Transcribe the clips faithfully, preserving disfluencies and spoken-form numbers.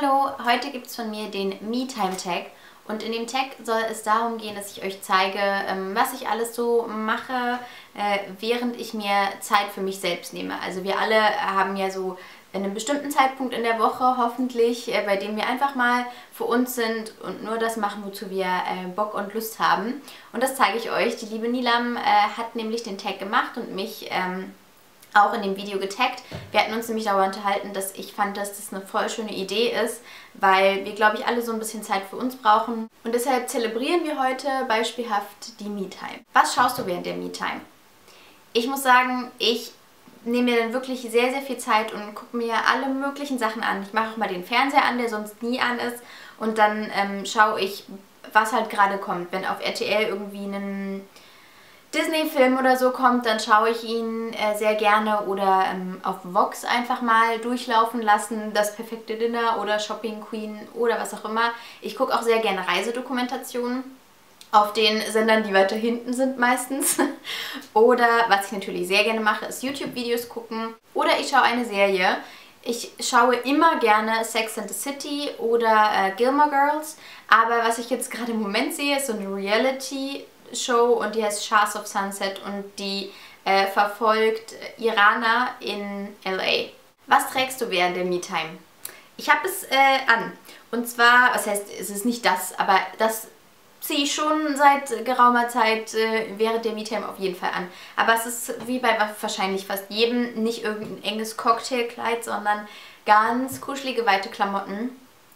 Hallo, heute gibt es von mir den Me-Time-Tag und in dem Tag soll es darum gehen, dass ich euch zeige, was ich alles so mache, während ich mir Zeit für mich selbst nehme. Also wir alle haben ja so einen bestimmten Zeitpunkt in der Woche hoffentlich, bei dem wir einfach mal für uns sind und nur das machen, wozu wir Bock und Lust haben. Und das zeige ich euch. Die liebe Nilam hat nämlich den Tag gemacht und mich ähm, auch in dem Video getaggt. Wir hatten uns nämlich darüber unterhalten, dass ich fand, dass das eine voll schöne Idee ist, weil wir, glaube ich, alle so ein bisschen Zeit für uns brauchen. Und deshalb zelebrieren wir heute beispielhaft die Me-Time. Was schaust du während der Me-Time? Ich muss sagen, ich nehme mir dann wirklich sehr, sehr viel Zeit und gucke mir alle möglichen Sachen an. Ich mache auch mal den Fernseher an, der sonst nie an ist. Und dann ähm, schaue ich, was halt gerade kommt. Wenn auf R T L irgendwie ein Disney-Film oder so kommt, dann schaue ich ihn äh, sehr gerne oder ähm, auf Vox einfach mal durchlaufen lassen, das perfekte Dinner oder Shopping Queen oder was auch immer. Ich gucke auch sehr gerne Reisedokumentationen auf den Sendern, die weiter hinten sind meistens. Oder was ich natürlich sehr gerne mache, ist YouTube-Videos gucken. Oder ich schaue eine Serie. Ich schaue immer gerne Sex and the City oder äh, Gilmore Girls. Aber was ich jetzt gerade im Moment sehe, ist so eine Reality Show und die heißt Shahs of Sunset und die äh, verfolgt Iraner in L A. Was trägst du während der Me-Time? Ich habe es äh, an. Und zwar, was heißt, es ist nicht das, aber das ziehe ich schon seit geraumer Zeit äh, während der Me-Time auf jeden Fall an. Aber es ist wie bei wahrscheinlich fast jedem nicht irgendein enges Cocktailkleid, sondern ganz kuschelige, weite Klamotten.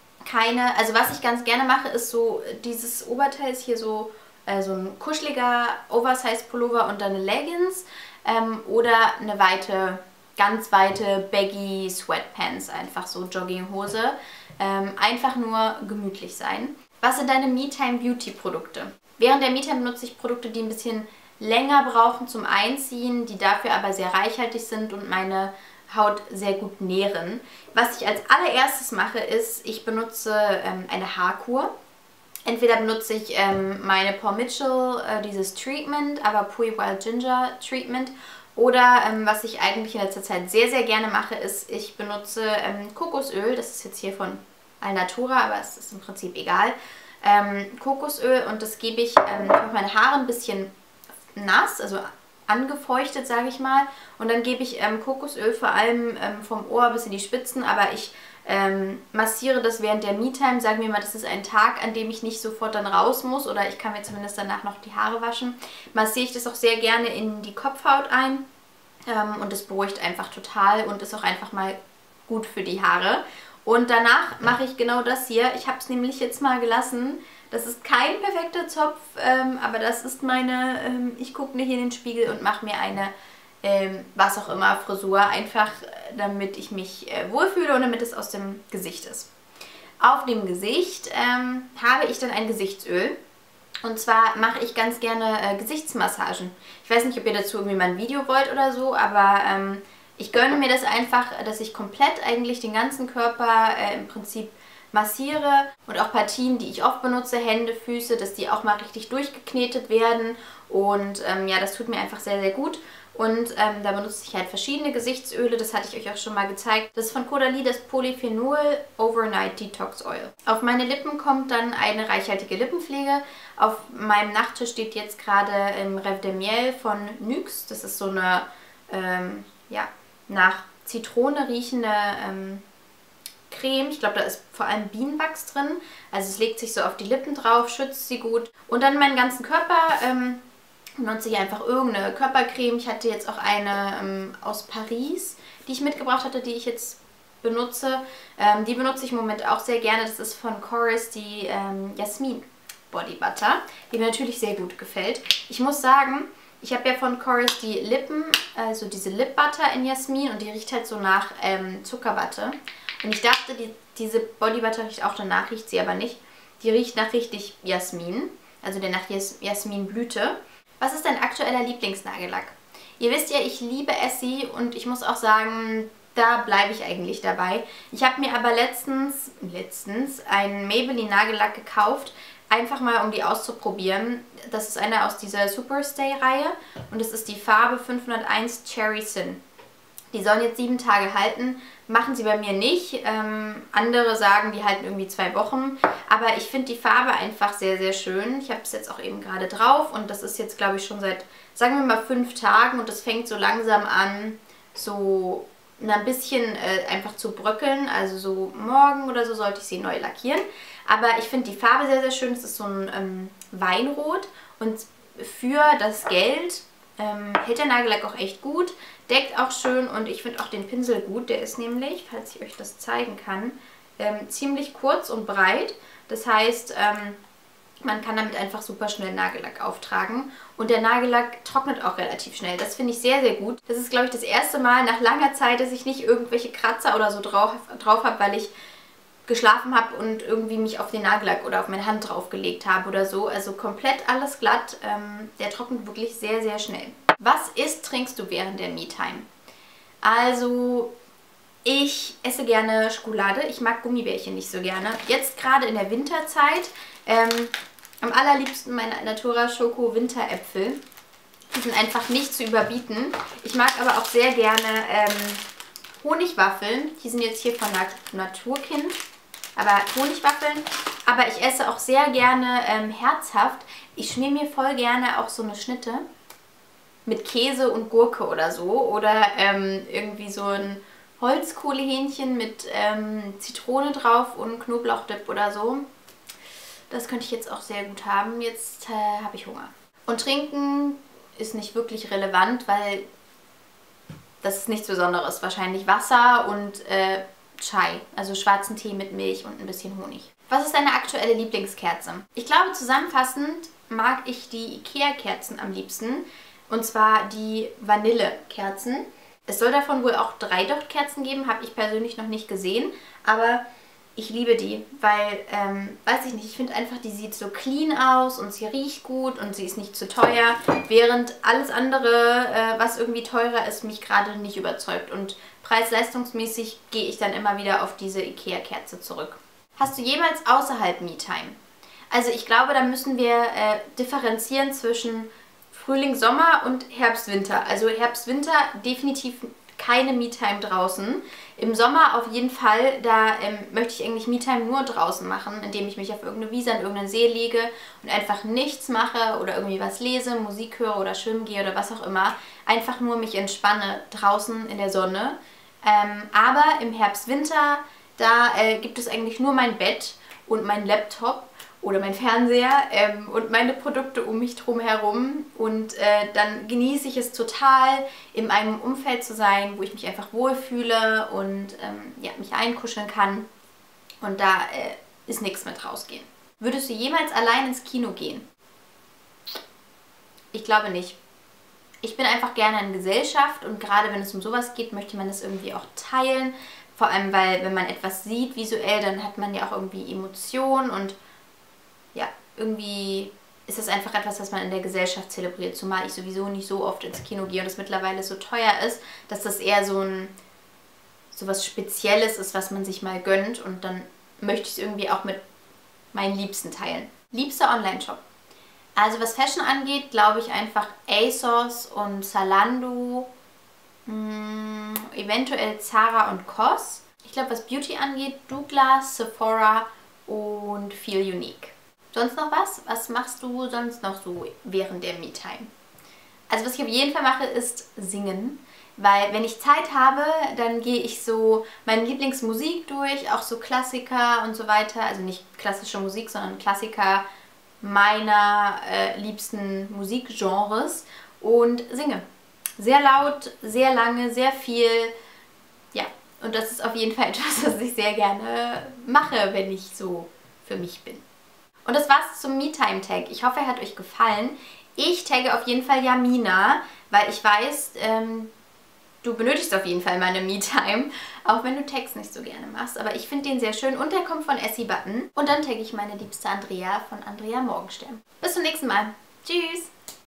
Keine, also was ich ganz gerne mache, ist so dieses Oberteil ist hier so so ein kuscheliger Oversize-Pullover und dann eine Leggings ähm, oder eine weite, ganz weite baggy Sweatpants, einfach so Jogginghose. Ähm, einfach nur gemütlich sein. Was sind deine Me-Time-Beauty-Produkte? Während der Me-Time benutze ich Produkte, die ein bisschen länger brauchen zum Einziehen, die dafür aber sehr reichhaltig sind und meine Haut sehr gut nähren. Was ich als allererstes mache, ist, ich benutze ähm, eine Haarkur. Entweder benutze ich ähm, meine Paul Mitchell, äh, dieses Treatment, aber Pui Wild Ginger Treatment. Oder ähm, was ich eigentlich in letzter Zeit sehr, sehr gerne mache, ist, ich benutze ähm, Kokosöl. Das ist jetzt hier von Alnatura, aber es ist im Prinzip egal. Ähm, Kokosöl und das gebe ich, ähm, ich mache meine Haare ein bisschen nass, also angefeuchtet, sage ich mal. Und dann gebe ich ähm, Kokosöl vor allem ähm, vom Ohr bis in die Spitzen, aber ich Ähm, massiere das während der Me-Time. Sagen wir mal, das ist ein Tag, an dem ich nicht sofort dann raus muss oder ich kann mir zumindest danach noch die Haare waschen. Massiere ich das auch sehr gerne in die Kopfhaut ein ähm, und das beruhigt einfach total und ist auch einfach mal gut für die Haare. Und danach mache ich genau das hier. Ich habe es nämlich jetzt mal gelassen. Das ist kein perfekter Zopf, ähm, aber das ist meine, ähm, ich gucke nicht in den Spiegel und mache mir eine Ähm, was auch immer, Frisur, einfach damit ich mich äh, wohlfühle und damit es aus dem Gesicht ist. Auf dem Gesicht ähm, habe ich dann ein Gesichtsöl und zwar mache ich ganz gerne äh, Gesichtsmassagen. Ich weiß nicht, ob ihr dazu irgendwie mal ein Video wollt oder so, aber ähm, ich gönne mir das einfach, dass ich komplett eigentlich den ganzen Körper äh, im Prinzip massiere und auch Partien, die ich oft benutze, Hände, Füße, dass die auch mal richtig durchgeknetet werden und ähm, ja, das tut mir einfach sehr, sehr gut. Und ähm, da benutze ich halt verschiedene Gesichtsöle, das hatte ich euch auch schon mal gezeigt. Das ist von Caudalie das Polyphenol Overnight Detox Oil. Auf meine Lippen kommt dann eine reichhaltige Lippenpflege. Auf meinem Nachttisch steht jetzt gerade im Rêve de Miel von Nuxe. Das ist so eine ähm, ja, nach Zitrone riechende ähm, Creme. Ich glaube, da ist vor allem Bienenwachs drin. Also es legt sich so auf die Lippen drauf, schützt sie gut. Und dann meinen ganzen Körper ähm, benutze ich einfach irgendeine Körpercreme. Ich hatte jetzt auch eine ähm, aus Paris, die ich mitgebracht hatte, die ich jetzt benutze. Ähm, die benutze ich im Moment auch sehr gerne. Das ist von Chorus die ähm, Jasmin Body Butter, die mir natürlich sehr gut gefällt. Ich muss sagen, ich habe ja von Chorus die Lippen, also diese Lip Butter in Jasmin und die riecht halt so nach ähm, Zuckerwatte. Und ich dachte, die, diese Body Butter riecht auch danach, riecht sie aber nicht. Die riecht nach richtig Jasmin, also der nach Jas Jasminblüte. Was ist dein aktueller Lieblingsnagellack? Ihr wisst ja, ich liebe Essie und ich muss auch sagen, da bleibe ich eigentlich dabei. Ich habe mir aber letztens, letztens einen Maybelline Nagellack gekauft, einfach mal um die auszuprobieren. Das ist einer aus dieser Superstay-Reihe und es ist die Farbe fünfhunderteins Cherry Sin. Die sollen jetzt sieben Tage halten, machen sie bei mir nicht. Ähm, andere sagen, die halten irgendwie zwei Wochen. Aber ich finde die Farbe einfach sehr, sehr schön. Ich habe es jetzt auch eben gerade drauf und das ist jetzt, glaube ich, schon seit, sagen wir mal, fünf Tagen. Und das fängt so langsam an, so ein bisschen äh, einfach zu bröckeln. Also so morgen oder so sollte ich sie neu lackieren. Aber ich finde die Farbe sehr, sehr schön. Es ist so ein ähm, Weinrot und für das Geld ähm, hält der Nagellack auch echt gut. Deckt auch schön und ich finde auch den Pinsel gut. Der ist nämlich, falls ich euch das zeigen kann, ähm, ziemlich kurz und breit. Das heißt, ähm, man kann damit einfach super schnell Nagellack auftragen. Und der Nagellack trocknet auch relativ schnell. Das finde ich sehr, sehr gut. Das ist, glaube ich, das erste Mal nach langer Zeit, dass ich nicht irgendwelche Kratzer oder so drauf, drauf habe, weil ich geschlafen habe und irgendwie mich auf den Nagellack oder auf meine Hand draufgelegt habe oder so. Also komplett alles glatt. Ähm, der trocknet wirklich sehr, sehr schnell. Was isst, trinkst du während der Me-Time? Also, ich esse gerne Schokolade. Ich mag Gummibärchen nicht so gerne. Jetzt gerade in der Winterzeit ähm, am allerliebsten meine Natura Schoko Winteräpfel. Die sind einfach nicht zu überbieten. Ich mag aber auch sehr gerne ähm, Honigwaffeln. Die sind jetzt hier von Nat Naturkind. Aber Honigwaffeln. Aber ich esse auch sehr gerne ähm, herzhaft. Ich schmier mir voll gerne auch so eine Schnitte mit Käse und Gurke oder so. Oder ähm, irgendwie so ein Holzkohlehähnchen mit ähm, Zitrone drauf und Knoblauchdip oder so. Das könnte ich jetzt auch sehr gut haben. Jetzt äh, habe ich Hunger. Und trinken ist nicht wirklich relevant, weil das ist nichts Besonderes. Wahrscheinlich Wasser und äh, Chai, also schwarzen Tee mit Milch und ein bisschen Honig. Was ist deine aktuelle Lieblingskerze? Ich glaube, zusammenfassend mag ich die Ikea-Kerzen am liebsten. Und zwar die Vanillekerzen. Es soll davon wohl auch drei Duftkerzen geben, habe ich persönlich noch nicht gesehen. Aber ich liebe die, weil, ähm, weiß ich nicht, ich finde einfach, die sieht so clean aus und sie riecht gut und sie ist nicht zu teuer. Während alles andere, äh, was irgendwie teurer ist, mich gerade nicht überzeugt. Und preis-leistungsmäßig gehe ich dann immer wieder auf diese Ikea-Kerze zurück. Hast du jemals außerhalb Me-Time? Also ich glaube, da müssen wir äh, differenzieren zwischen Frühling, Sommer und Herbst, Winter. Also Herbst, Winter definitiv keine Me-Time draußen. Im Sommer auf jeden Fall, da ähm, möchte ich eigentlich Me-Time nur draußen machen, indem ich mich auf irgendeine Wiese, an irgendeinen See lege und einfach nichts mache oder irgendwie was lese, Musik höre oder schwimmen gehe oder was auch immer. Einfach nur mich entspanne draußen in der Sonne. Ähm, aber im Herbst, Winter, da äh, gibt es eigentlich nur mein Bett und mein Laptop oder mein Fernseher ähm, und meine Produkte um mich drum herum und äh, dann genieße ich es total, in einem Umfeld zu sein, wo ich mich einfach wohlfühle und ähm, ja, mich einkuscheln kann und da äh, ist nichts mit rausgehen. Würdest du jemals allein ins Kino gehen? Ich glaube nicht. Ich bin einfach gerne in Gesellschaft und gerade wenn es um sowas geht, möchte man das irgendwie auch teilen. Vor allem, weil wenn man etwas sieht visuell, dann hat man ja auch irgendwie Emotionen und ja, irgendwie ist das einfach etwas, was man in der Gesellschaft zelebriert, zumal ich sowieso nicht so oft ins Kino gehe und es mittlerweile so teuer ist, dass das eher so ein so was Spezielles ist, was man sich mal gönnt und dann möchte ich es irgendwie auch mit meinen Liebsten teilen. Liebster Online-Shop. Also was Fashion angeht, glaube ich einfach ASOS und Zalando, mh, eventuell Zara und COS. Ich glaube, was Beauty angeht, Douglas, Sephora und Feel Unique. Sonst noch was? Was machst du sonst noch so während der Me-Time? Also was ich auf jeden Fall mache, ist singen. Weil wenn ich Zeit habe, dann gehe ich so meine Lieblingsmusik durch, auch so Klassiker und so weiter. Also nicht klassische Musik, sondern Klassiker meiner äh, liebsten Musikgenres und singe. Sehr laut, sehr lange, sehr viel. Ja, und das ist auf jeden Fall etwas, was ich sehr gerne mache, wenn ich so für mich bin. Und das war's zum Me-Time-Tag. Ich hoffe, er hat euch gefallen. Ich tagge auf jeden Fall Jamina, weil ich weiß, ähm, du benötigst auf jeden Fall meine Me-Time, auch wenn du Tags nicht so gerne machst. Aber ich finde den sehr schön und der kommt von Essie Button. Und dann tagge ich meine liebste Andrea von Andrea Morgenstern. Bis zum nächsten Mal. Tschüss!